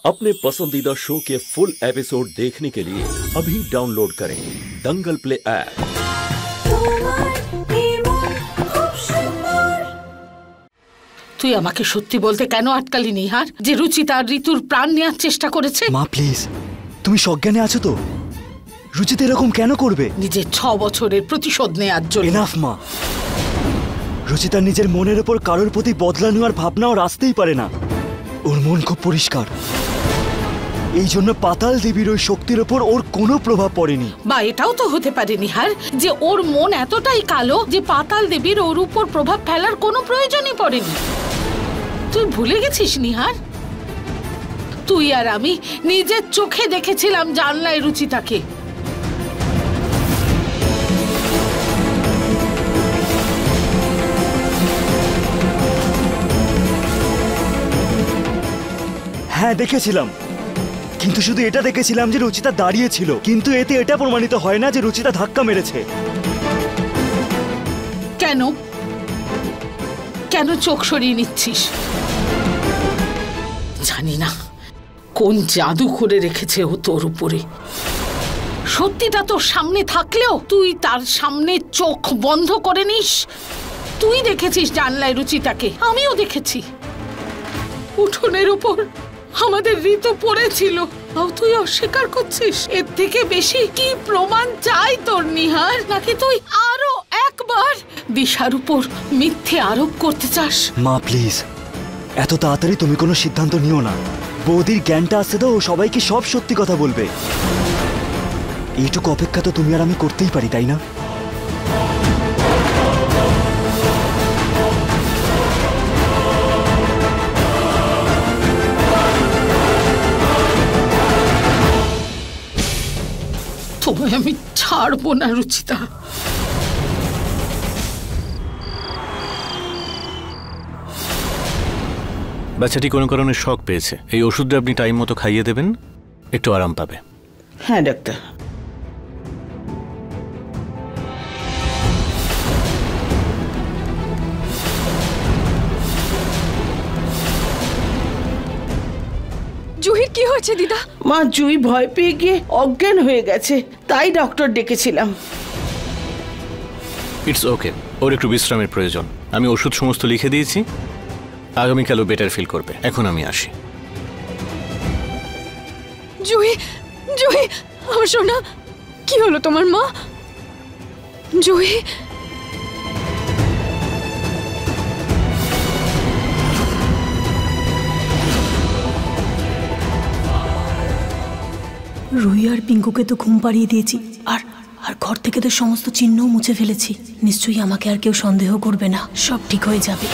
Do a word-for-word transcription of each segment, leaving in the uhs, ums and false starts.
अपने पसंदीदा शो के फुल एपिसोड देखने के लिए अभी डाउनलोड करें दंगल प्ले ऐप। তুই আমাকে সত্যি বলতে কেন আটকালি নিহার যে রুচিতা আর ঋতুর প্রাণ নেওয়ার চেষ্টা করেছে? মা প্লিজ, তুমি সজ্ঞানে আছো তো? রুচিতা এরকম কেন করবে? নিজের ছ বছরের প্রতিশোধ নেওয়ার জন্য। এনাফ মা। রুচিতা নিজের মনের উপর কারোর প্রতি বদলা নেওয়ার ভাবনাও আসতেই পারে না। ওর মন খুব পরিষ্কার, এই জন্য পাতাল দেবীর ওই শক্তির উপর ওর কোনো প্রভাব পড়েনি। বা এটাও তো হতে পারে নিহার যে ওর মন এতটাই কালো যে পাতাল দেবীর ওর উপর প্রভাব ফেলার কোনো প্রয়োজনই পড়েনি। তুই ভুলে গেছিস নিহার? তুই আর আমি নিজের চোখে দেখেছিলাম জানলায় রুচিতাকে। হ্যাঁ দেখেছিলাম, কিন্তু শুধু এটা দেখেছিলাম যে রুচিতা দাঁড়িয়ে ছিল, কিন্তু এতে এটা প্রমাণিত হয় না যে রুচিতা ধাক্কা মেরেছে। কেন কেন চোখ সরিয়ে নিচ্ছিস? জানি না কোন জাদু করে রেখেছে ও তোর উপরে। সত্যিটা তোর সামনে থাকলেও তুই তার সামনে চোখ বন্ধ করে নিস। তুই দেখেছিস জানলায় রুচিতাকে, আমিও দেখেছি। উঠোনের উপর আমাদের ঋতু পড়েছিল, তুই অস্বীকার করছিস। এর থেকে বেশি কি প্রমাণ চাই তোর নিহার? নাকি তুই আরো একবার দিশার উপর মিথ্যে আরোপ করতে চাস? মা প্লিজ, এত তাড়াতাড়ি তুমি কোনো সিদ্ধান্ত নিও না। বৌদির জ্ঞানটা আসতে দাও, সবাইকে সব সত্যি কথা বলবে। এইটুকু অপেক্ষা তো তুমি আর আমি করতেই পারি, তাই না? তোমায় আমি ছাড়বো না রুচিতা। বাচ্চাটি কোনো কারণে শক পেয়েছে, এই ওষুধটা আপনি টাইম মতো খাইয়ে দেবেন, একটু আরাম পাবে। হ্যাঁ ডাক্তার। জুহির কি হয়েছে দিদা? মা, জুই ভয় পেয়ে গিয়ে অজ্ঞান হয়ে গেছে, তাই ডক্টর ডেকেছিলাম। ইটস ওকে, ওর একটু বিশ্রামের প্রয়োজন। আমি ওষুধ সমস্ত লিখে দিয়েছি, আগামীকালও বেটার ফিল করবে। এখন আমি আসি। জুহি, জুহি আমার সোনা, কি হলো তোমার মা? জুহি, রুহি আর পিঙ্কুকে তো ঘুম পাড়িয়ে দিয়েছি, আর আর ঘর থেকে তো সমস্ত চিহ্নও মুছে ফেলেছি। নিশ্চয়ই আমাকে আর কেউ সন্দেহ করবে না, সব ঠিক হয়ে যাবে।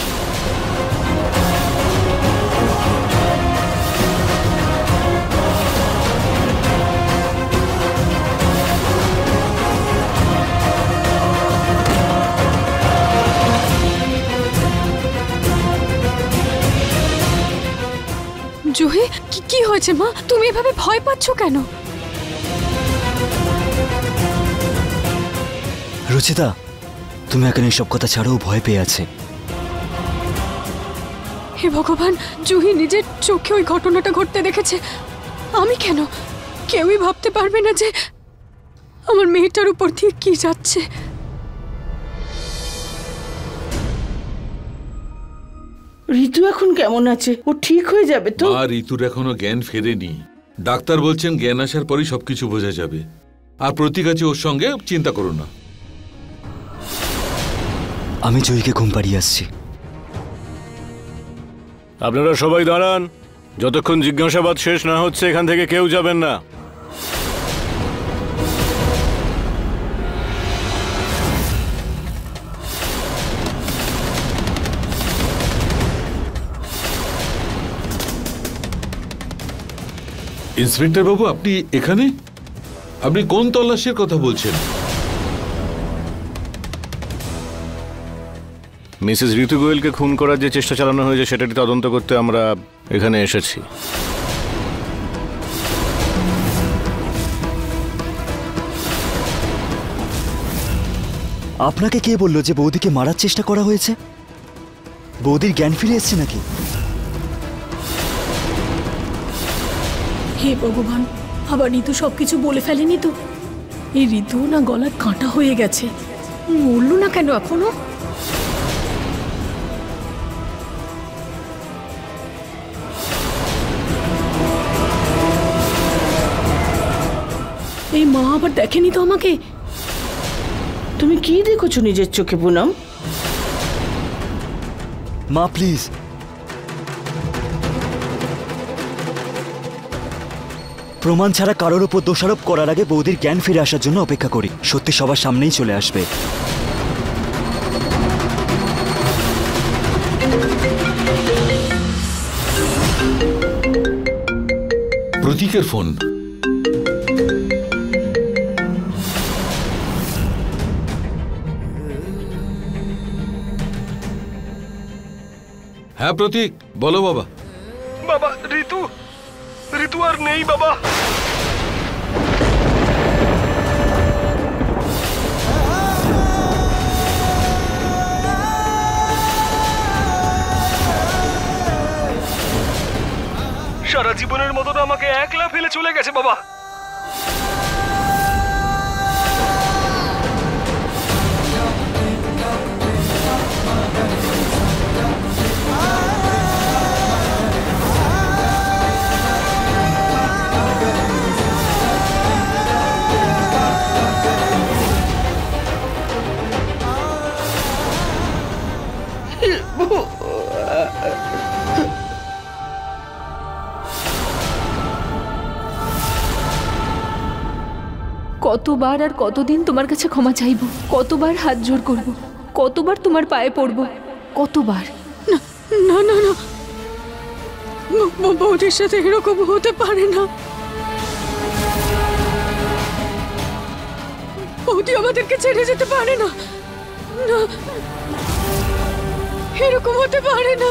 জুহি কি হয়েছে মা? তুমি এভাবে ভয় পাচ্ছ কেন? রুচিতা, তুমি এখন এইসব কথা ছাড়াও ভয় পেয়ে আছে। হে ভগবান, জুহি নিজের চোখে ওই ঘটনাটা ঘটতে দেখেছে। আমি কেন? কেউই ভাবতে পারবে না যে আমার মেয়েটার উপর দিয়ে কি যাচ্ছে। ঋতু এখন কেমন আছে? ও ঠিক হয়ে যাবে তো? আর ঋতুর এখনো জ্ঞান ফেরেনি। ডাক্তার বলছেন জ্ঞান আসার পরই সবকিছু বোঝা যাবে। আর প্রতীক আছে ওর সঙ্গে, চিন্তা করো না। আমি জয়ীকে ঘুম পাড়িয়ে আসছি। আপনারা সবাই দাঁড়ান, যতক্ষণ জিজ্ঞাসাবাদ শেষ না হচ্ছে এখান থেকে কেউ যাবেন না। ইন্সপেক্টর বাবু, আপনি এখানে? আপনি কোন তল্লাশির কথা বলছেন? মিসেস ঋতু গোয়েলকে খুন করার যে চেষ্টা চালানো হয়েছে সেটাটি তদন্ত করতে আমরা এখানে এসেছি। আপনাকে কে বললো যে বৌদিকে মারার চেষ্টা করা হয়েছে? বৌদির জ্ঞান ফিরে এসেছে নাকি? হে ভগবান, আবার ঋতু সবকিছু বলে ফেলেনি তো? এই ঋতু না গলার কাঁটা হয়ে গেছে, মরলো না কেন এখনো? এই মা আবার দেখেনি তো আমাকে? তুমি কি দেখেছো নিজের চোখে পুনম? মা প্লিজ, প্রমাণ ছাড়া কারোর উপর দোষারোপ করার আগে বৌদির জ্ঞান ফিরে আসার জন্য অপেক্ষা করি। সত্যি সবার সামনেই চলে আসবে। প্রতীকের ফোন। হ্যাঁ প্রতীক, বলো বাবা। বাবা, ঋতু ঋতু আর নেই বাবা। সারা জীবনের মতন আমাকে একলা ফেলে চলে গেছে বাবা। কতবার আর কতদিন তোমার কাছে ক্ষমা চাইব, কতবার হাত জোড় করব, কতবার তোমার পায়ে পড়ব, কতবার। না না না না, বৌদির সাথে এরকম হতে পারে না। বৌদি আমাদেরকে ছেড়ে যেতে পারে না, না এরকম হতে পারে না।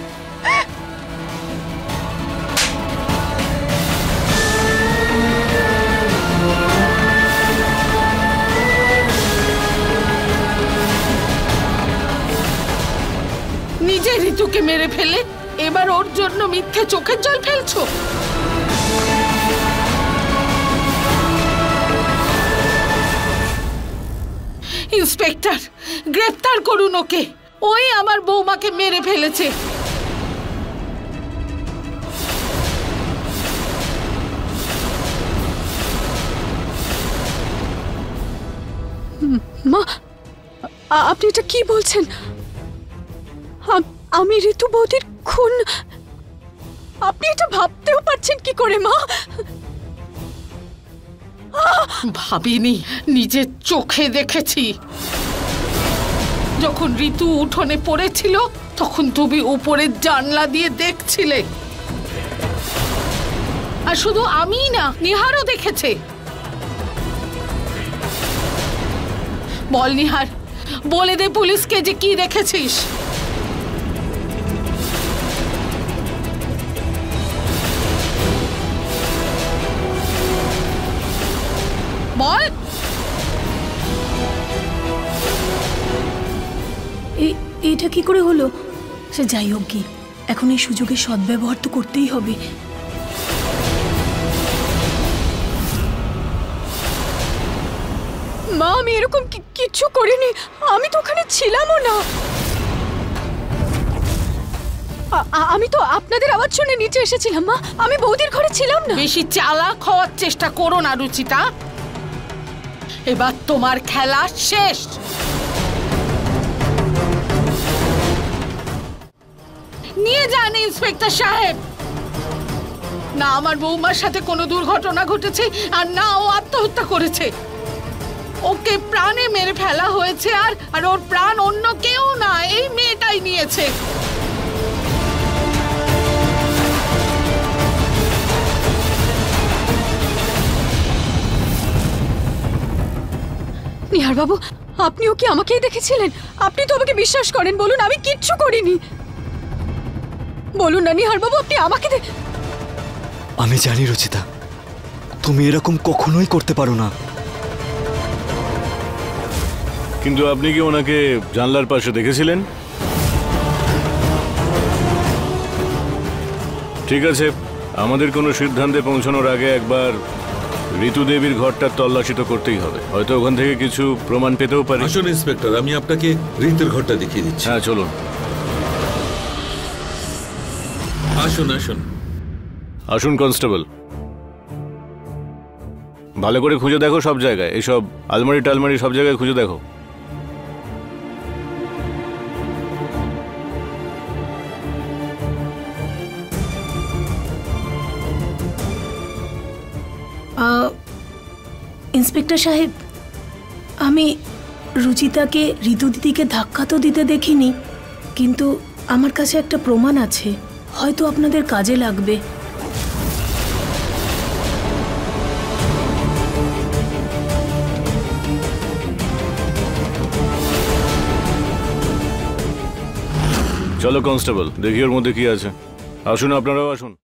নিজে ঋতুকে মেরে ফেলে এবার ওর জন্য মিথ্যে চোখের জল ফেলছো। ইন্সপেক্টর, গ্রেফতার করুন ওকে। ওই আমার বৌমাকে মেরে ফেলেছে। মা, আপনি এটা কি বলছেন? আমি ঋতু বৌদির খুন? আপনি এটা ভাবতেও পারছেন কি করে মা? ভাবিনি, নিজের চোখে দেখেছি। যখন ঋতু উঠোনে পড়েছিল তখন তুমি উপরের জানলা দিয়ে দেখছিলে। আর শুধু আমিই না, নিহারও দেখেছে। বল নিহার, বলে দে পুলিশকে যে কি দেখেছিস। বল। এটা কি করে হলো? সে যাই হোক, কি এখন এই সুযোগের সদ্ব্যবহার তো করতেই হবে। মা, আমি এরকম কিচ্ছু করিনি। আমি তো ওখানে ছিলামও না। আমি তো আপনাদের আওয়াজ শুনে নিচে এসেছিলাম মা। আমি বৌদির ঘরে ছিলাম না। বেশি চালাক হওয়ার চেষ্টা করো না রুচিতা। এবার তোমার খেলা শেষ। নিয়ে যান ইন্সপেক্টর সাহেব। না আমার বৌমার সাথে কোনো দুর্ঘটনা ঘটেছে, আর না ও আত্মহত্যা করেছে। ওকে প্রাণে মেরে ফেলা হয়েছে, আর আর ওর প্রাণ অন্য কেউ না, এই মেয়েটাই নিয়েছে। নিহার বাবু, আপনিও কি আমাকেই দেখেছিলেন? আপনি তো আমাকে বিশ্বাস করেন, বলুন আমি কিচ্ছু করিনি। বলুন না নিহার বাবু, আপনি আমাকে। আমি জানি রচিতা, তুমি এরকম কখনোই করতে পারো না। কিন্তু আপনি কি ওনাকে জানলার পাশে দেখেছিলেন? ঠিক আছে, আমাদের কোনো সিদ্ধান্তে পৌঁছানোর আগে একবার ঋতু দেবীর ঘরটা তল্লাশি তো করতেই হবে। হয়তো ওখান থেকে কিছু প্রমাণ পেতেও পারি। আসুন ইন্সপেক্টর, আমি আপনাকে ঋতুর ঘরটা দেখিয়ে দিচ্ছি। হ্যাঁ চলুন। আসুন আসুন আসুন কনস্টেবল, ভালো করে খুঁজে দেখো সব জায়গায়, এসব আলমারি টালমারি সব জায়গায় খুঁজে দেখো। ইন্সপেক্টর সাহেব, আমি রুচিতাকে ঋতু দিদিকে ধাক্কা তো দিতে দেখিনি, কিন্তু আমার কাছে একটা প্রমাণ আছে, হয়তো আপনাদের কাজে লাগবে। চলো কনস্টেবল, দেখি ওর মধ্যে কি আছে। আসুন, আপনারাও আসুন।